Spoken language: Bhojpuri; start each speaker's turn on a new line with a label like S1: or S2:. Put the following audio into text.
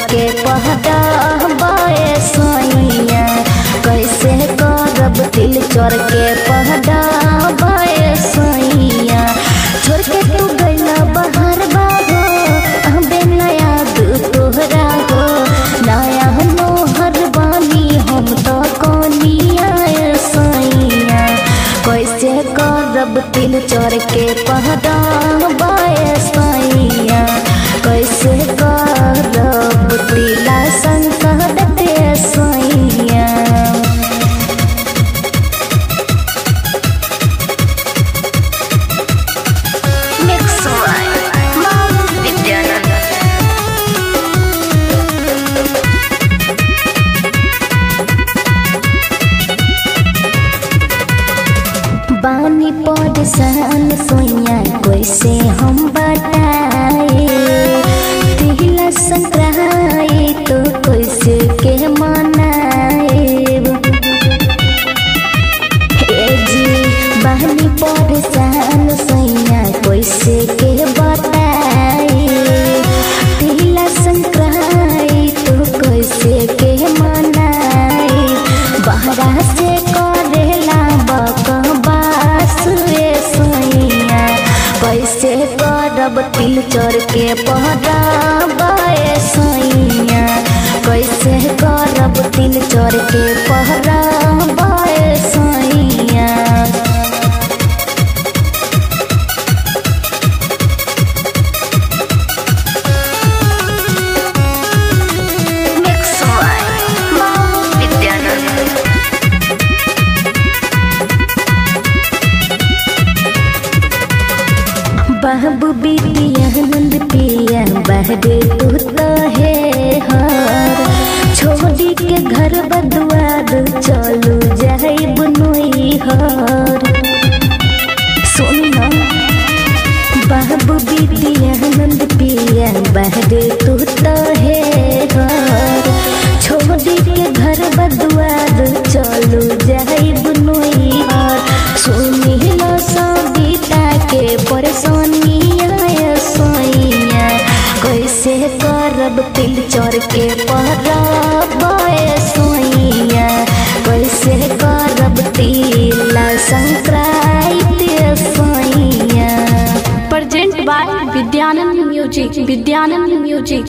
S1: के पहरा बाए सैया, कैसे करब तिल चोर के पहरा बाए सैया। छोड़ के तू गइला बाहर बाहो, अबे नया तोहरा हो, नया नोहर बानी हम तो कोनिया सैया। कैसे करब तिल चोर के पहरा बाए सैया, कैसे करब तिला संकट ते सैया। बानी परेशान सोइया कैसे हम बताए, तिला संक्राई तो कैसे के मनाए। हे जी बानी परेशान सोइया कैसे के बताए, तिला संक्राई तो कैसे के मनाए। बहरा से करेला कैसे करब तिल चोर के पहरा बाए सैया, कैसे करब तिल चोर के पहरा बाए सैया। बाबू बिटियानंद पिया बहरे तू तो है हर, छोड़ी के घर बदवाद चलू जाए बनोई हर। सुनना बाबू बिटियानंद पिया बहरे तू तो है हर, छोड़ी के घर बदवाद चलू जाए बनोई हर। सुनी लो सविता के परेशानिया सैया, कैसे करब तिल चोर के पहरा बाए सैया, कैसे करब तिला संक्रांति सैया।
S2: Present by Vidyanand music.